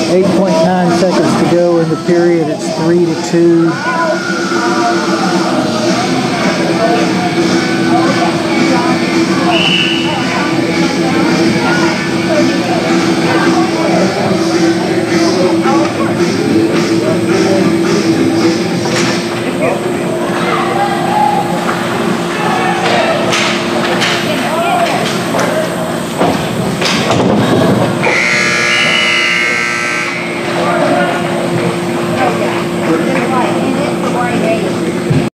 8.9 seconds to go in the period. It's 3-2.